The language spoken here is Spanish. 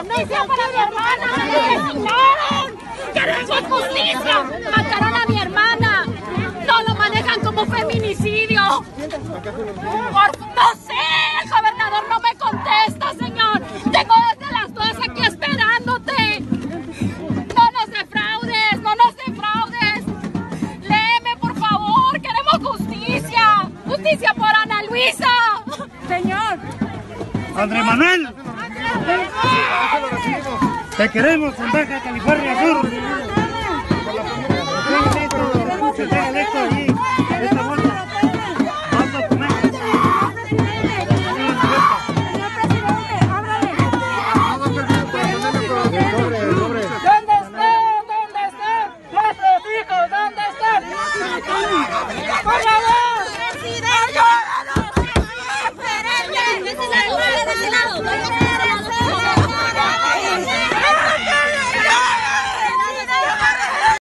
justicia para mi hermana! ¡Me asesinaron! ¡Queremos justicia! ¡Mataron a mi hermana! ¡No lo manejan como feminicidio! No sé, el gobernador no me contesta, señor. Tengo desde las 2 aquí esperándote. No nos defraudes, no nos defraudes. Léeme, por favor, queremos justicia. Justicia por Ana Luisa. Señor. Andrés Manuel. Te queremos en Baja California Sur.